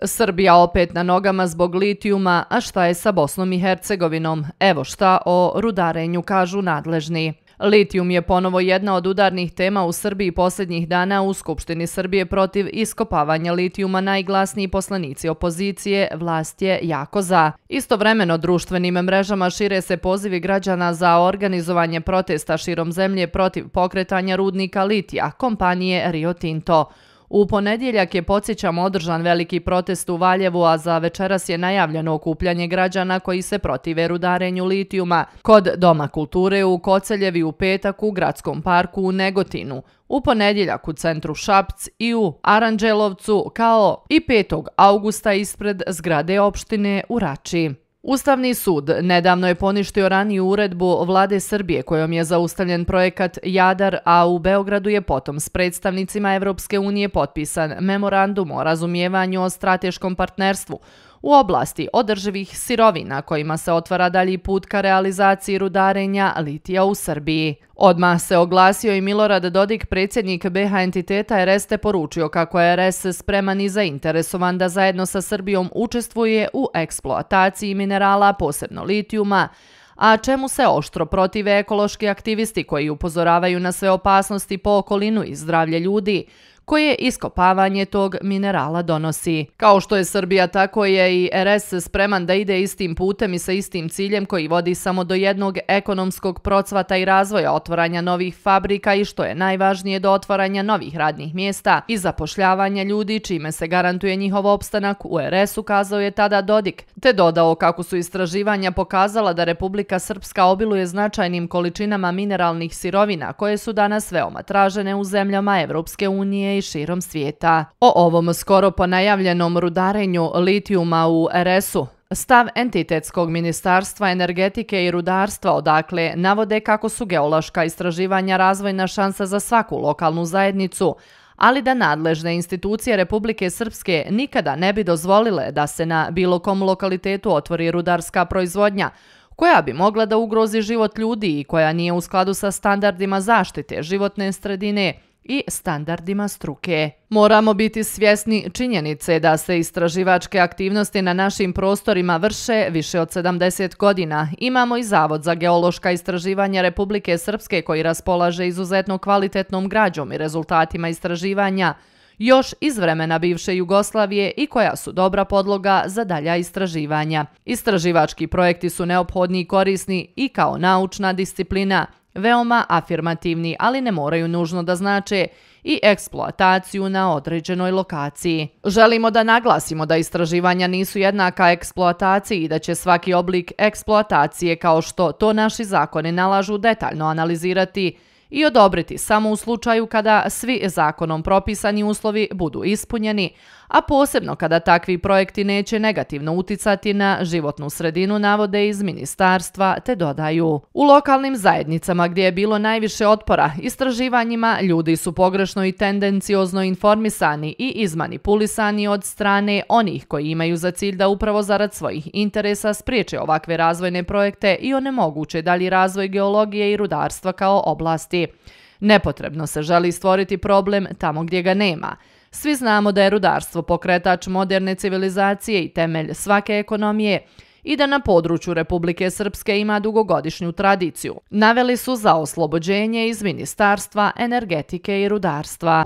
Srbija opet na nogama zbog litijuma, a šta je sa Bosnom i Hercegovinom? Evo šta o rudarenju kažu nadležni. Litijum je ponovo jedna od udarnih tema u Srbiji posljednjih dana. U Skupštini Srbije protiv iskopavanja litijuma najglasniji poslanici opozicije, vlast je jako za. Istovremeno društvenim mrežama šire se pozivi građana za organizovanje protesta širom zemlje protiv pokretanja rudnika litija kompanije Rio Tinto. U ponedjeljak je, podsjećamo, održan veliki protest u Valjevu, a za večeras je najavljeno okupljanje građana koji se protive rudarenju litijuma kod Doma kulture u Koceljevi, u petak u Gradskom parku u Negotinu, u ponedjeljak u centru Šapc i u Aranđelovcu, kao i 5. augusta ispred zgrade opštine u Rači. Ustavni sud nedavno je poništio raniju uredbu vlade Srbije kojom je zaustavljen projekat Jadar, a u Beogradu je potom s predstavnicima Evropske unije potpisan memorandum o razumijevanju o strateškom partnerstvu u oblasti održivih sirovina kojima se otvara dalji put ka realizaciji rudarenja litija u Srbiji. Odmah se oglasio i Milorad Dodik, predsjednik BiH entiteta RS, te poručio kako je RS spreman i zainteresovan da zajedno sa Srbijom učestvuje u eksploataciji minerala, posebno litijuma, a čemu se oštro protive ekološki aktivisti koji upozoravaju na sve opasnosti po okolinu i zdravlje ljudi koje iskopavanje tog minerala donosi. Kao što je Srbija, tako je i RS spreman da ide istim putem i sa istim ciljem koji vodi samo do jednog ekonomskog procvata i razvoja, otvaranja novih fabrika i, što je najvažnije, do otvaranja novih radnih mjesta i zapošljavanja ljudi, čime se garantuje njihov opstanak u RS-u, kazao je tada Dodik, te dodao kako su istraživanja pokazala da Republika Srpska obiluje značajnim količinama mineralnih sirovina koje su danas veoma tražene u zemljama Evropske unije i širom svijeta. O ovom skoro ponajavljenom rudarenju litijuma u RS-u stav entitetskog ministarstva energetike i rudarstva, odakle navode kako su geološka istraživanja razvojna šansa za svaku lokalnu zajednicu, ali da nadležne institucije Republike Srpske nikada ne bi dozvolile da se na bilo kom lokalitetu otvori rudarska proizvodnja koja bi mogla da ugrozi život ljudi i koja nije u skladu sa standardima zaštite životne sredine i standardima struke. Moramo biti svjesni činjenice da se istraživačke aktivnosti na našim prostorima vrše više od 70 godina. Imamo i Zavod za geološka istraživanja Republike Srpske koji raspolaže izuzetno kvalitetnom građom i rezultatima istraživanja još iz vremena bivše Jugoslavije i koja su dobra podloga za dalja istraživanja. Istraživački projekti su neophodni i korisni i kao naučna disciplina, veoma afirmativni, ali ne moraju nužno da znače i eksploataciju na određenoj lokaciji. Želimo da naglasimo da istraživanja nisu jednaka eksploataciji i da će svaki oblik eksploatacije, kao što to naši zakoni nalažu, detaljno analizirati i odobriti samo u slučaju kada svi zakonom propisani uslovi budu ispunjeni, a posebno kada takvi projekti neće negativno uticati na životnu sredinu, navode iz ministarstva, te dodaju. U lokalnim zajednicama gdje je bilo najviše otpora istraživanjima, ljudi su pogrešno i tendenciozno informisani i izmanipulisani od strane onih koji imaju za cilj da upravo zarad svojih interesa spriječe ovakve razvojne projekte i onemoguće dalji razvoj geologije i rudarstva kao oblasti. Nepotrebno se želi stvoriti problem tamo gdje ga nema. Svi znamo da je rudarstvo pokretač moderne civilizacije i temelj svake ekonomije i da na području Republike Srpske ima dugogodišnju tradiciju, naveli su za oslobođenje iz Ministarstva energetike i rudarstva.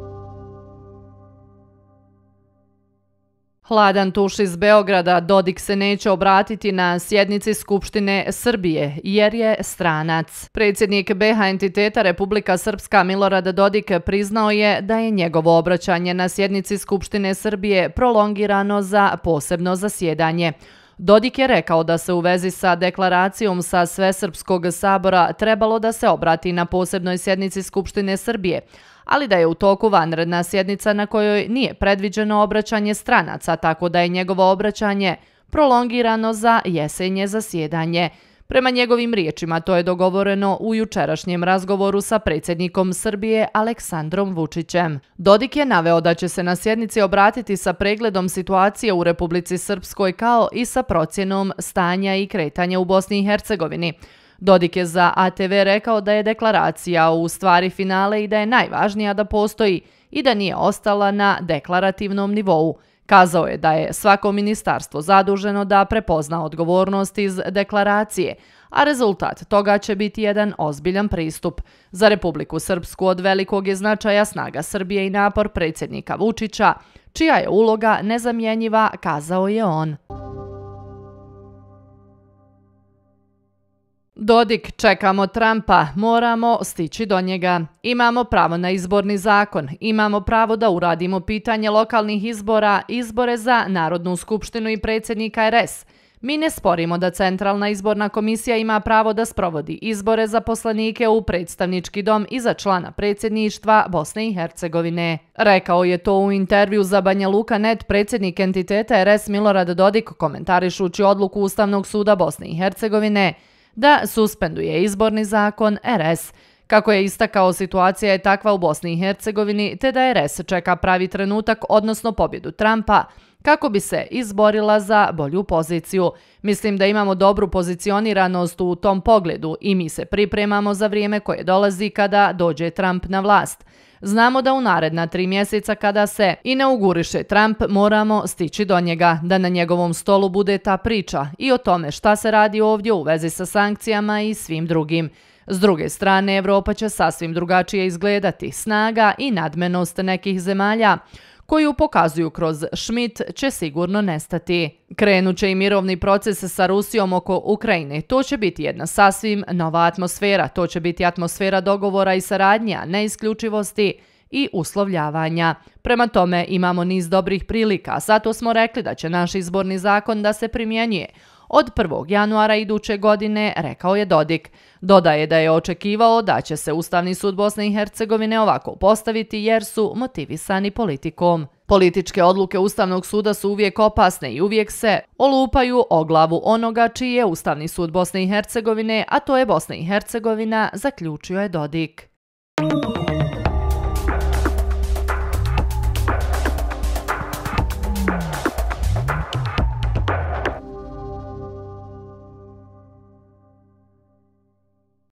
Hladan tuš iz Beograda, Dodik se neće obratiti na sjednici Skupštine Srbije jer je stranac. Predsjednik BiH entiteta Republika Srpska Milorad Dodik priznao je da je njegovo obraćanje na sjednici Skupštine Srbije prolongirano za posebno zasjedanje. Dodik je rekao da se u vezi sa deklaracijom sa Svesrpskog sabora trebalo da se obrati na posebnoj sjednici Skupštine Srbije, ali da je u toku vanredna sjednica na kojoj nije predviđeno obraćanje stranaca, tako da je njegovo obraćanje prolongirano za jesenje zasjedanje. Prema njegovim riječima to je dogovoreno u jučerašnjem razgovoru sa predsjednikom Srbije Aleksandrom Vučićem. Dodik je naveo da će se na sjednici obratiti sa pregledom situacije u Republici Srpskoj kao i sa procjenom stanja i kretanja u Bosni i Hercegovini. Dodik je za ATV rekao da je deklaracija u stvari finale i da je najvažnija da postoji i da nije ostala na deklarativnom nivou. Kazao je da je svako ministarstvo zaduženo da prepozna odgovornost iz deklaracije, a rezultat toga će biti jedan ozbiljan pristup. Za Republiku Srpsku od velikog je značaja snaga Srbije i napor predsjednika Vučića, čija je uloga nezamjenjiva, kazao je on. Dodik, čekamo Trumpa, moramo stići do njega. Imamo pravo na izborni zakon, imamo pravo da uradimo pitanje lokalnih izbora, izbore za Narodnu skupštinu i predsjednika RS. Mi ne sporimo da Centralna izborna komisija ima pravo da sprovodi izbore za poslanike u predstavnički dom i za člana predsjedništva Bosne i Hercegovine. Rekao je to u intervju za Banja Luka.net predsjednik entiteta RS Milorad Dodik komentarišući odluku Ustavnog suda Bosne i Hercegovine da suspenduje izborni zakon RS. Kako je istakao, situacija je takva u Bosni i Hercegovini te da RS čeka pravi trenutak, odnosno pobjedu Trumpa, kako bi se izborila za bolju poziciju. Mislim da imamo dobru pozicioniranost u tom pogledu i mi se pripremamo za vrijeme koje dolazi kada dođe Trump na vlast. Znamo da u naredna 3 mjeseca kada se inauguriše Trump moramo stići do njega, da na njegovom stolu bude ta priča i o tome šta se radi ovdje u vezi sa sankcijama i svim drugim. S druge strane, Evropa će sasvim drugačije izgledati. Snaga i nadmenost nekih zemalja koju pokazuju kroz Schmidt će sigurno nestati. Krenut će i mirovni proces sa Rusijom oko Ukrajine. To će biti jedna sasvim nova atmosfera. To će biti atmosfera dogovora i saradnje, neisključivosti i uslovljavanja. Prema tome imamo niz dobrih prilika. Zato smo rekli da će naš izborni zakon da se primjenjuje od 1. januara iduće godine, rekao je Dodik. Dodaje da je očekivao da će se Ustavni sud Bosne i Hercegovine ovako postaviti jer su motivisani politikom. Političke odluke Ustavnog suda su uvijek opasne i uvijek se olupaju o glavu onoga čiji je Ustavni sud Bosne i Hercegovine, a to je Bosna i Hercegovina, zaključio je Dodik.